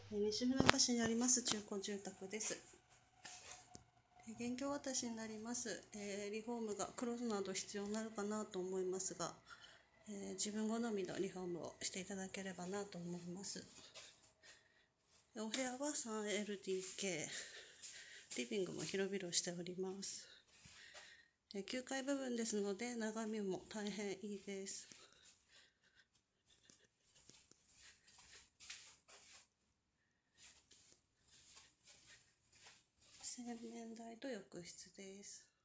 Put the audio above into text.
西船橋にあります中古住宅です。現況私になります。リフォームがクローズなど必要になるかなと思いますが、自分好みのリフォームをしていただければなと思います。お部屋は 3LDK、リビングも広々しております。9階部分ですので眺めも大変いいです。洗面台と浴室です。